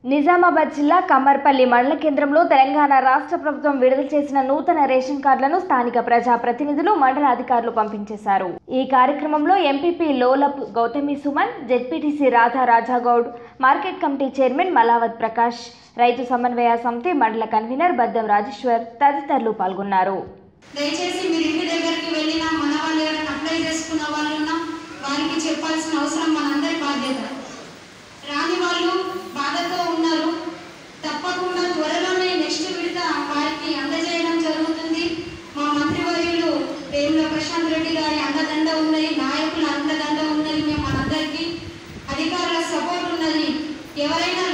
నిజామాబాద్ జిల్లా కమ్మర్పల్లి మండల కేంద్రంలో తెలంగాణ రాష్ట్ర ప్రభుత్వం విడుదల చేసిన నూతన రేషన్ కార్డులను స్థానిక ప్రజా ప్రతినిధులు మండల అధికారులు పంపించేశారు. ఈ కార్యక్రమంలో ఎంపీపీ లోలప్ Gautami Suman, ZPTC Radha Rajagoud, market committee chairman Malavath Prakash, రైతు సమన్వయ సమితి మండల కన్వీనర్ బద్దం రాజేశ్వర్ తదితరులు పాల్గొన్నారు. దయచేసి మీరు ఇంటి దగ్గరికి వెళ్ళినా మన వాళ్ళు ఎవరైనా అప్లై చేసుకున్న వాళ్ళున్నా వారికి చెప్పాల్సిన అవసరం మనందరి బాధ్యత. రాని వాళ్ళు బాధతో ఉన్నారు. తప్పకుండా త్వరలోనే నెక్స్ట్ విడత వారికి అందజేయడం జరుగుతుంది. మా మంత్రివర్యులు వేముల ప్రశాంత్ రెడ్డి గారి అండదండ ఉన్నది, నాయకుల అండదండ ఉన్నది, మనందరికీ అధికారుల సపోర్ట్ ఉన్నది. ఎవరైనా